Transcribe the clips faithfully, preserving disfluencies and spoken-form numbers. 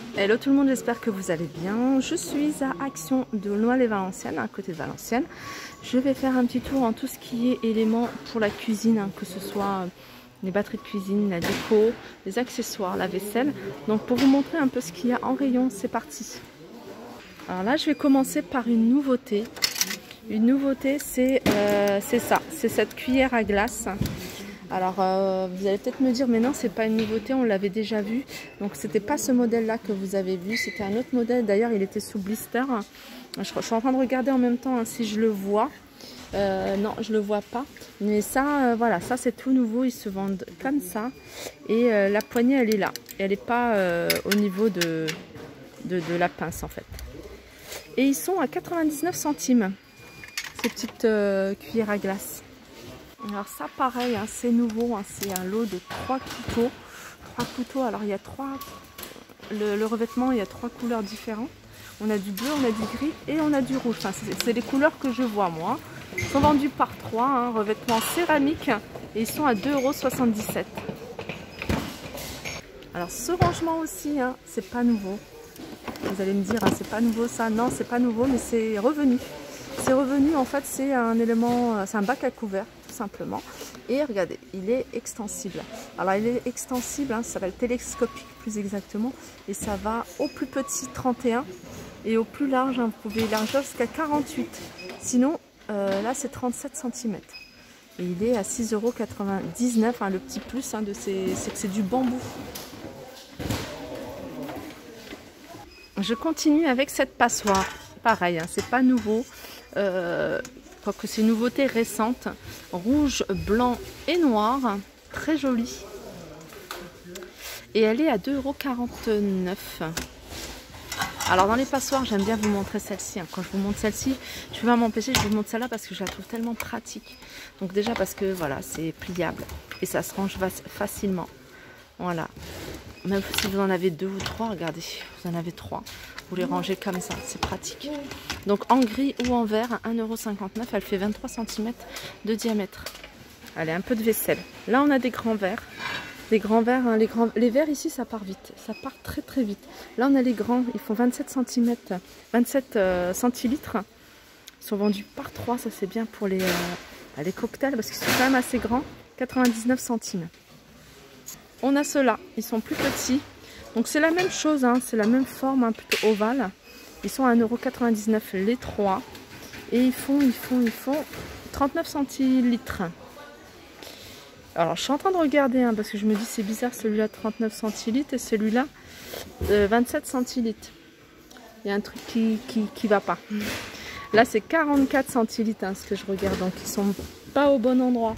Hello tout le monde, j'espère que vous allez bien. Je suis à Action de Noailles-les-Valenciennes, à côté de Valenciennes. Je vais faire un petit tour en tout ce qui est éléments pour la cuisine, hein, que ce soit les batteries de cuisine, la déco, les accessoires, la vaisselle. Donc pour vous montrer un peu ce qu'il y a en rayon, c'est parti. Alors là, je vais commencer par une nouveauté. Une nouveauté, c'est euh, ça, c'est cette cuillère à glace. Alors euh, vous allez peut-être me dire mais non, c'est pas une nouveauté, on l'avait déjà vu. Donc c'était pas ce modèle là que vous avez vu, c'était un autre modèle. D'ailleurs il était sous blister. Je, je suis en train de regarder en même temps hein, si je le vois. Euh, non, je le vois pas. Mais ça, euh, voilà, ça c'est tout nouveau. Ils se vendent comme ça. Et euh, la poignée elle est là. Elle n'est pas euh, au niveau de, de, de la pince en fait. Et ils sont à quatre-vingt-dix-neuf centimes. Ces petites euh, cuillères à glace. Alors ça pareil, hein, c'est nouveau, hein, c'est un lot de trois couteaux. Trois couteaux, alors il y a trois... Le, le revêtement, il y a trois couleurs différentes. On a du bleu, on a du gris et on a du rouge. Enfin, c'est les couleurs que je vois moi. Ils sont vendus par trois, hein, revêtement céramique. Et ils sont à deux euros soixante-dix-sept. Alors ce rangement aussi, hein, c'est pas nouveau. Vous allez me dire, hein, c'est pas nouveau ça. Non, c'est pas nouveau, mais c'est revenu. C'est revenu, en fait, c'est un élément, c'est un bac à couvert, tout simplement. Et regardez, il est extensible. Alors, il est extensible, hein, ça s'appelle télescopique plus exactement. Et ça va au plus petit trente et un et au plus large, hein, vous pouvez élargir jusqu'à quarante-huit. Sinon, euh, là, c'est trente-sept centimètres. Et il est à six euros quatre-vingt-dix-neuf. Hein, le petit plus, hein, c'est que c'est du bambou. Je continue avec cette passoire. Pareil, hein, c'est pas nouveau. Euh, quoique c'est une nouveauté récente, rouge, blanc et noir, très jolie, et elle est à deux euros quarante-neuf. Alors dans les passoires, j'aime bien vous montrer celle-ci, hein. Quand je vous montre celle-ci, je ne vais pas m'empêcher, je vous montre celle-là parce que je la trouve tellement pratique. Donc déjà parce que voilà, c'est pliable et ça se range facilement. Voilà, même si vous en avez deux ou trois, regardez, vous en avez trois. Vous les rangez comme ça, c'est pratique. Donc en gris ou en vert, un euro cinquante-neuf, elle fait vingt-trois centimètres de diamètre. Allez, un peu de vaisselle. Là, on a des grands verres. Des grands verres, hein, les, grands... les verres ici, ça part vite. Ça part très très vite. Là, on a les grands, ils font vingt-sept centimètres, vingt-sept euh, centilitres. Ils sont vendus par trois, ça c'est bien pour les, euh, les cocktails parce qu'ils sont quand même assez grands. quatre-vingt-dix-neuf centimes. On a ceux-là, ils sont plus petits. Donc c'est la même chose, hein, c'est la même forme, hein, plutôt ovale. Ils sont à un euro quatre-vingt-dix-neuf les trois. Et ils font, ils font, ils font trente-neuf centilitres. Alors je suis en train de regarder, hein, parce que je me dis c'est bizarre, celui-là trente-neuf centilitres et celui-là euh, vingt-sept centilitres. Il y a un truc qui, qui, qui va pas. Là c'est quarante-quatre centilitres, hein, ce que je regarde, donc ils sont pas au bon endroit.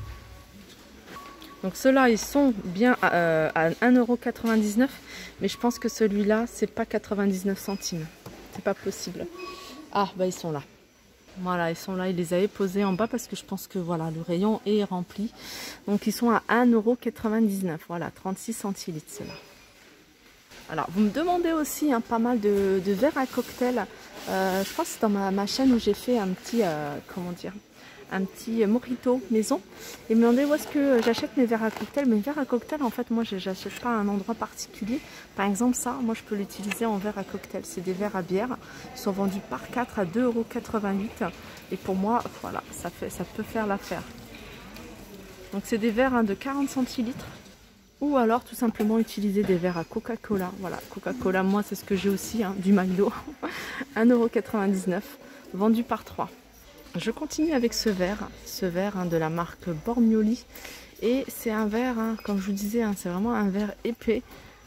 Donc ceux-là, ils sont bien à, euh, à un euro quatre-vingt-dix-neuf, mais je pense que celui-là, c'est pas quatre-vingt-dix-neuf centimes. C'est pas possible. Ah, bah ils sont là. Voilà, ils sont là. Ils les avaient posés en bas parce que je pense que voilà, le rayon est rempli. Donc ils sont à un euro quatre-vingt-dix-neuf. Voilà, trente-six centilitres ceux-là. Alors, vous me demandez aussi hein, pas mal de, de verres à cocktail. Euh, je crois que c'est dans ma, ma chaîne où j'ai fait un petit, euh, comment dire, un petit mojito maison et me demander où est-ce que j'achète mes verres à cocktail. Mes verres à cocktail, en fait, moi, je n'achète pas à un endroit particulier. Par exemple, ça, moi, je peux l'utiliser en verre à cocktail. C'est des verres à bière. Ils sont vendus par quatre à deux euros quatre-vingt-huit. Et pour moi, voilà, ça, fait, ça peut faire l'affaire. Donc, c'est des verres hein, de quarante centilitres. Ou alors, tout simplement, utiliser des verres à Coca-Cola. Voilà, Coca-Cola, moi, c'est ce que j'ai aussi, hein, du Milo. un euro quatre-vingt-dix-neuf, vendu par trois. Je continue avec ce verre, ce verre hein, de la marque Bormioli. Et c'est un verre, hein, comme je vous disais, hein, c'est vraiment un verre épais.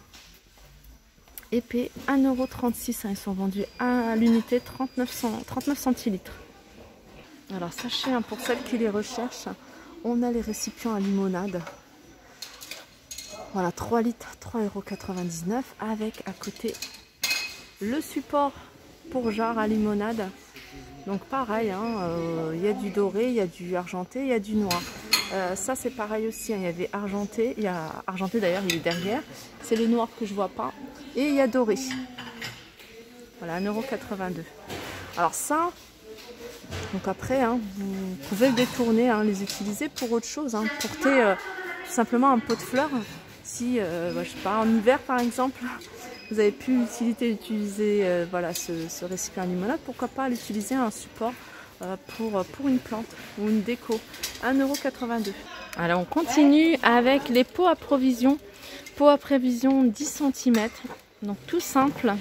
Épais, un euro trente-six. Hein, ils sont vendus à l'unité trente-neuf centilitres. Alors sachez, hein, pour celles qui les recherchent, on a les récipients à limonade. Voilà, trois litres, trois euros quatre-vingt-dix-neuf. Avec à côté le support pour jarre à limonade. Donc pareil, il hein, euh, y a du doré, il y a du argenté, il y a du noir. Euh, ça c'est pareil aussi, hein, il y avait argenté, il y a argenté d'ailleurs, il est derrière. C'est le noir que je vois pas. Et il y a doré. Voilà, un euro quatre-vingt-deux. Alors ça, donc après, hein, vous pouvez le détourner, hein, les utiliser pour autre chose. Hein, porter euh, tout simplement un pot de fleurs. Si, euh, bah, je sais pas, en hiver par exemple, vous avez pu l'utilité d'utiliser euh, voilà, ce, ce récipient à limonade, pourquoi pas l'utiliser un support euh, pour, pour une plante ou une déco. un euro quatre-vingt-deux. Alors on continue avec les pots à provision. Pots à provision dix centimètres. Donc tout simple.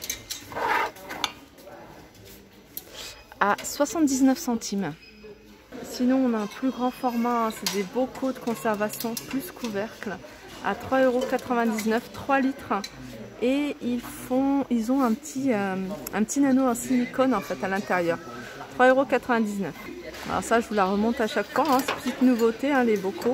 À soixante-dix-neuf centimes. Sinon on a un plus grand format, hein, c'est des bocaux de conservation plus couvercle à trois euros quatre-vingt-dix-neuf, trois litres. Et ils font, ils ont un petit, euh, un petit nano en silicone en fait à l'intérieur. trois euros quatre-vingt-dix-neuf. Alors ça je vous la remonte à chaque fois, hein, c'est une petite nouveauté, hein, les bocaux.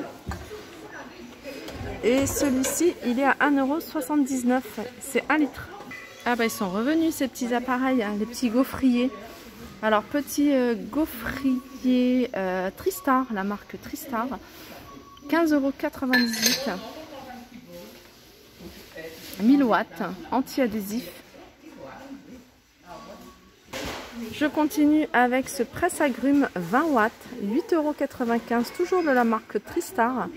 Et celui-ci il est à un euro soixante-dix-neuf, c'est un litre. Ah bah ils sont revenus ces petits appareils, hein, les petits gaufriers. Alors petit euh, gaufrier euh, Tristar, la marque Tristar, quinze euros quatre-vingt-dix-huit. mille watts, anti-adhésif. Je continue avec ce presse-agrumes vingt watts, huit euros quatre-vingt-quinze, toujours de la marque Tristar.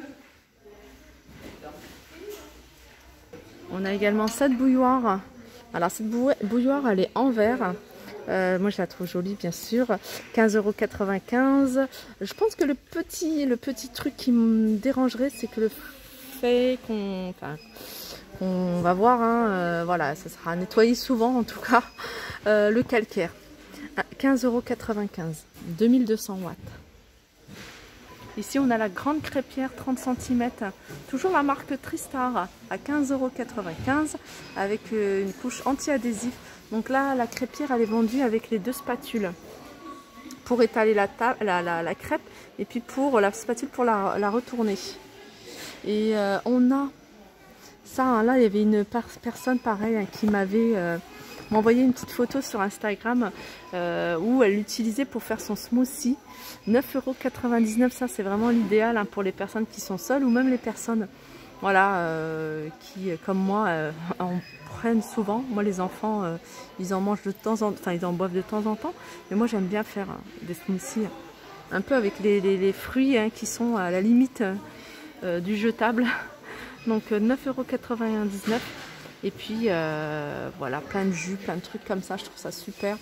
On a également cette bouilloire. Alors cette bouilloire, elle est en verre. Euh, moi je la trouve jolie bien sûr. quinze euros quatre-vingt-quinze. Je pense que le petit, le petit truc qui me dérangerait, c'est que le fait qu'on... Enfin, on va voir, hein, euh, voilà, ça sera nettoyé souvent en tout cas. Euh, le calcaire, quinze euros quatre-vingt-quinze, deux mille deux cents watts. Ici on a la grande crêpière trente centimètres, toujours la marque Tristar à quinze euros quatre-vingt-quinze avec euh, une couche anti-adhésif. Donc là la crêpière elle est vendue avec les deux spatules pour étaler la, la, la, la crêpe et puis pour la spatule pour la, la retourner. Et euh, on a ça, hein, là il y avait une personne pareil hein, qui m'avait euh, envoyé une petite photo sur Instagram euh, où elle l'utilisait pour faire son smoothie. neuf euros quatre-vingt-dix-neuf, ça c'est vraiment l'idéal hein, pour les personnes qui sont seules ou même les personnes voilà, euh, qui comme moi euh, en prennent souvent. Moi les enfants euh, ils en mangent de temps en temps, enfin ils en boivent de temps en temps, mais moi j'aime bien faire hein, des smoothies un peu avec les, les, les fruits hein, qui sont à la limite euh, du jetable. Donc neuf euros quatre-vingt-dix-neuf. Et puis euh, voilà, plein de jus, plein de trucs comme ça, je trouve ça super.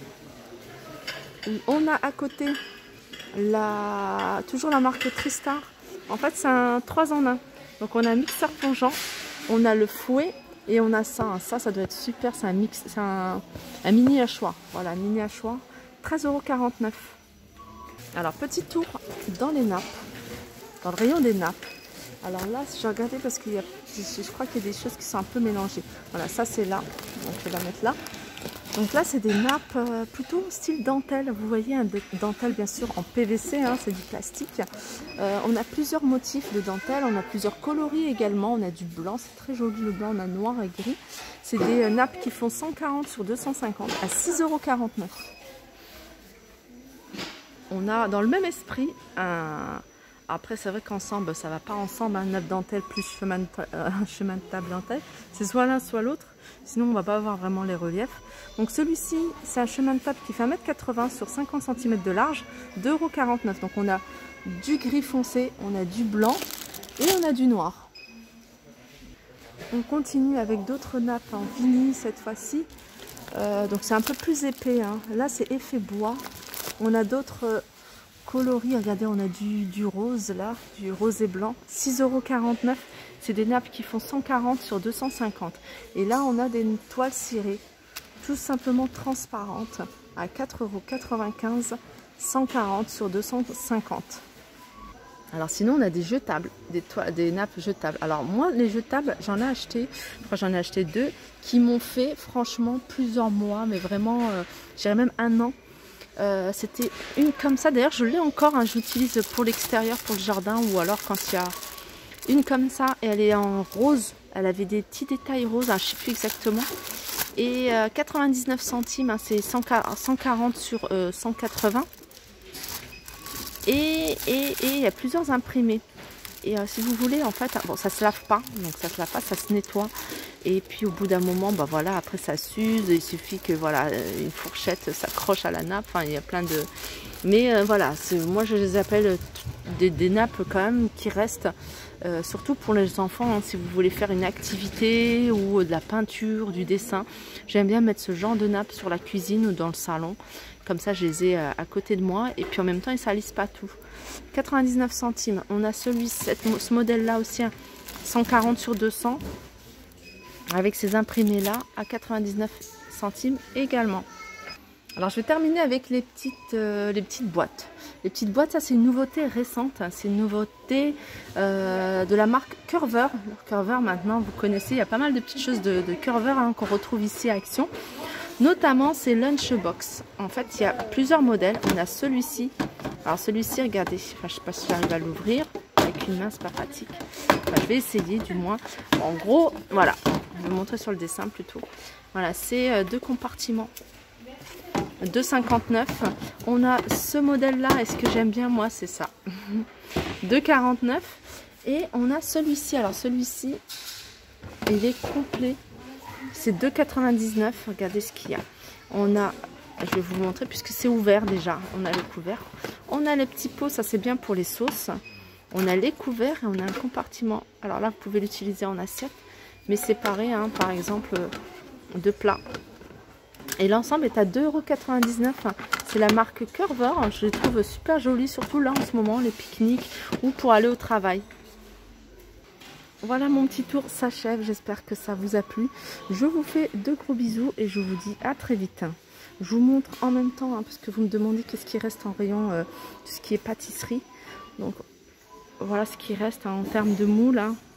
On a à côté la, toujours la marque Tristar. En fait c'est un trois en un. Donc on a un mixeur plongeant, on a le fouet et on a ça. Ça, ça doit être super, c'est un mix, c'est un, un mini hachoir. Voilà, mini hachoir, treize euros quarante-neuf. Alors petit tour dans les nappes, dans le rayon des nappes. Alors là, j'ai regardé parce qu'il y a, je crois qu'il y a des choses qui sont un peu mélangées. Voilà, ça c'est là, donc je vais la mettre là. Donc là, c'est des nappes euh, plutôt style dentelle. Vous voyez, un dentelle bien sûr en P V C, hein, c'est du plastique. Euh, on a plusieurs motifs de dentelle, on a plusieurs coloris également. On a du blanc, c'est très joli le blanc, on a noir et gris. C'est des euh, nappes qui font cent quarante sur deux cent cinquante à six euros quarante-neuf. On a dans le même esprit un... Après, c'est vrai qu'ensemble, ça ne va pas ensemble, un hein, nappe dentelle plus chemin de, euh, chemin de table dentelle. C'est soit l'un, soit l'autre. Sinon, on ne va pas avoir vraiment les reliefs. Donc, celui-ci, c'est un chemin de table qui fait un mètre quatre-vingts sur cinquante centimètres de large, deux euros quarante-neuf. Donc, on a du gris foncé, on a du blanc et on a du noir. On continue avec d'autres nappes en vinyle cette fois-ci. Euh, donc, c'est un peu plus épais. Hein. Là, c'est effet bois. On a d'autres... Euh, coloris, regardez, on a du, du rose là, du rose et blanc, six euros quarante-neuf. C'est des nappes qui font cent quarante sur deux cent cinquante. Et là, on a des toiles cirées, tout simplement transparentes, à quatre euros quatre-vingt-quinze, cent quarante sur deux cent cinquante. Alors sinon, on a des jetables, des, toiles, des nappes jetables. Alors moi, les jetables, j'en ai acheté, je crois j'en ai acheté deux, qui m'ont fait franchement plusieurs mois, mais vraiment, euh, je dirais même un an. Euh, c'était une comme ça, d'ailleurs je l'ai encore, hein, je l'utilise pour l'extérieur, pour le jardin, ou alors quand il y a une comme ça, et elle est en rose, elle avait des petits détails roses, hein, je ne sais plus exactement, et euh, quatre-vingt-dix-neuf centimes, hein, c'est cent quarante sur euh, cent quatre-vingts, et il y a plusieurs imprimés. Et euh, si vous voulez, en fait, bon, ça se lave pas, donc ça se lave pas, ça se nettoie. Et puis au bout d'un moment, bah voilà, après ça s'use. Il suffit que voilà, une fourchette s'accroche à la nappe. Enfin, il y a plein de. Mais euh, voilà, moi je les appelle des, des nappes quand même qui restent, euh, surtout pour les enfants, hein, si vous voulez faire une activité ou de la peinture, du dessin. J'aime bien mettre ce genre de nappes sur la cuisine ou dans le salon. Comme ça, je les ai à côté de moi. Et puis en même temps, ils ne salissent pas tout. quatre-vingt-dix-neuf centimes. On a celui-ci, ce modèle-là aussi, cent quarante sur deux cents. Avec ces imprimés-là, à quatre-vingt-dix-neuf centimes également. Alors, je vais terminer avec les petites, euh, les petites boîtes. Les petites boîtes, ça, c'est une nouveauté récente. C'est une nouveauté euh, de la marque Curver. Curver, maintenant, vous connaissez, il y a pas mal de petites choses de, de Curver hein, qu'on retrouve ici à Action. Notamment ces lunchbox. En fait, il y a plusieurs modèles. On a celui-ci. Alors celui-ci, regardez, enfin, je ne sais pas si j'arrive à l'ouvrir. Avec une main, c'est pas pratique. Enfin, je vais essayer du moins. En gros, voilà. Je vais vous montrer sur le dessin plutôt. Voilà, c'est euh, deux compartiments. deux cinquante-neuf. On a ce modèle-là. Et ce que j'aime bien, moi, c'est ça. deux quarante-neuf. Et on a celui-ci. Alors celui-ci, il est complet. C'est deux quatre-vingt-dix-neuf. Regardez ce qu'il y a. On a, je vais vous montrer puisque c'est ouvert déjà. On a le couvercle. On a les petits pots. Ça, c'est bien pour les sauces. On a les couverts et on a un compartiment. Alors là, vous pouvez l'utiliser en assiette, mais séparé, hein, par exemple, de plats. Et l'ensemble est à deux euros quatre-vingt-dix-neuf. C'est la marque Curver. Je les trouve super jolies, surtout là en ce moment, les pique-niques ou pour aller au travail. Voilà, mon petit tour s'achève. J'espère que ça vous a plu. Je vous fais de gros bisous et je vous dis à très vite. Je vous montre en même temps, hein, parce que vous me demandez qu'est-ce qui reste en rayon, euh, tout ce qui est pâtisserie. Donc, voilà ce qui reste hein, en termes de moules. Hein.